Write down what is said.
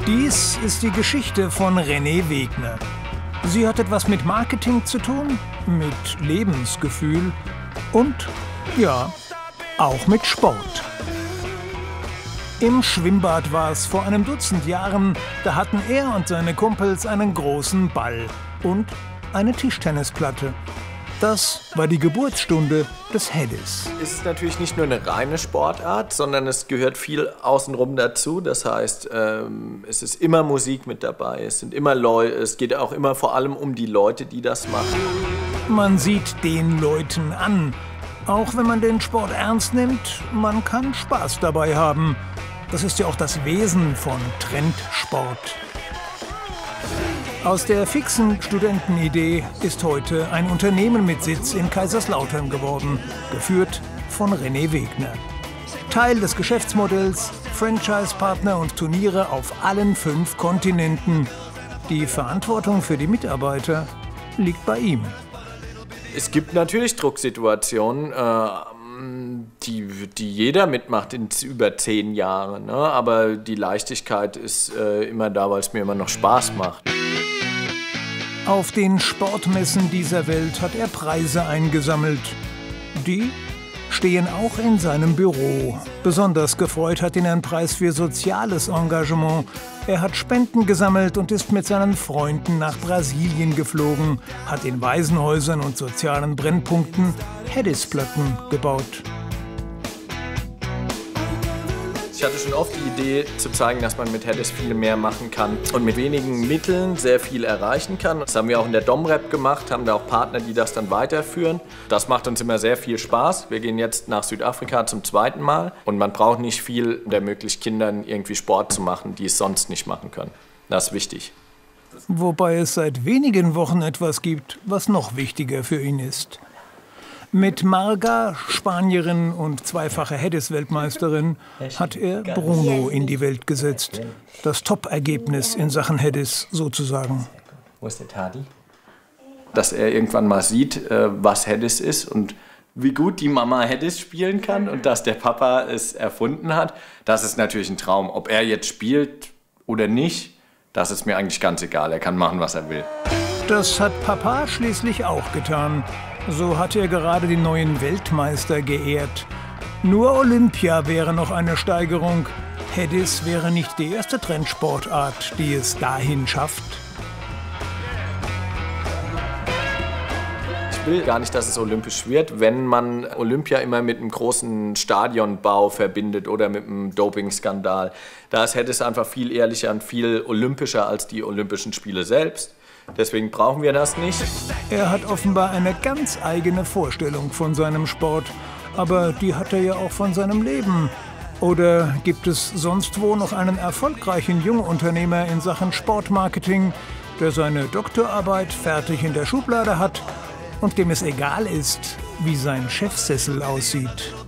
Dies ist die Geschichte von René Wegner. Sie hat etwas mit Marketing zu tun, mit Lebensgefühl und, ja, auch mit Sport. Im Schwimmbad war es vor einem Dutzend Jahren, da hatten er und seine Kumpels einen großen Ball und eine Tischtennisplatte. Das war die Geburtsstunde des Headies. Es ist natürlich nicht nur eine reine Sportart, sondern es gehört viel außenrum dazu. Das heißt, es ist immer Musik mit dabei, es sind immer Leute, es geht auch immer vor allem um die Leute, die das machen. Man sieht den Leuten an. Auch wenn man den Sport ernst nimmt, man kann Spaß dabei haben. Das ist ja auch das Wesen von Trendsport. Aus der fixen Studentenidee ist heute ein Unternehmen mit Sitz in Kaiserslautern geworden, geführt von René Wegner. Teil des Geschäftsmodells, Franchise-Partner und Turniere auf allen 5 Kontinenten. Die Verantwortung für die Mitarbeiter liegt bei ihm. Es gibt natürlich Drucksituationen, die jeder mitmacht in über 10 Jahren. Ne? Aber die Leichtigkeit ist immer da, weil es mir immer noch Spaß macht. Auf den Sportmessen dieser Welt hat er Preise eingesammelt. Die stehen auch in seinem Büro. Besonders gefreut hat ihn ein Preis für soziales Engagement. Er hat Spenden gesammelt und ist mit seinen Freunden nach Brasilien geflogen, hat in Waisenhäusern und sozialen Brennpunkten Headies-Platten gebaut. Ich hatte schon oft die Idee zu zeigen, dass man mit Headies viel mehr machen kann und mit wenigen Mitteln sehr viel erreichen kann. Das haben wir auch in der Domrep gemacht, haben da auch Partner, die das dann weiterführen. Das macht uns immer sehr viel Spaß. Wir gehen jetzt nach Südafrika zum 2. Mal und man braucht nicht viel, der ermöglicht Kindern irgendwie Sport zu machen, die es sonst nicht machen können. Das ist wichtig. Wobei es seit wenigen Wochen etwas gibt, was noch wichtiger für ihn ist. Mit Marga, Spanierin und zweifache Headies-Weltmeisterin, hat er Bruno in die Welt gesetzt. Das Top-Ergebnis in Sachen Headies sozusagen. Wo ist der Tadi? Dass er irgendwann mal sieht, was Headies ist und wie gut die Mama Headies spielen kann und dass der Papa es erfunden hat, das ist natürlich ein Traum. Ob er jetzt spielt oder nicht, das ist mir eigentlich ganz egal. Er kann machen, was er will. Das hat Papa schließlich auch getan. So hat er gerade die neuen Weltmeister geehrt. Nur Olympia wäre noch eine Steigerung. Headies wäre nicht die erste Trendsportart, die es dahin schafft. Ich will gar nicht, dass es olympisch wird, wenn man Olympia immer mit einem großen Stadionbau verbindet oder mit einem Dopingskandal. Da ist Headies einfach viel ehrlicher und viel olympischer als die Olympischen Spiele selbst. Deswegen brauchen wir das nicht. Er hat offenbar eine ganz eigene Vorstellung von seinem Sport. Aber die hat er ja auch von seinem Leben. Oder gibt es sonst wo noch einen erfolgreichen Jungunternehmer in Sachen Sportmarketing, der seine Doktorarbeit fertig in der Schublade hat und dem es egal ist, wie sein Chefsessel aussieht?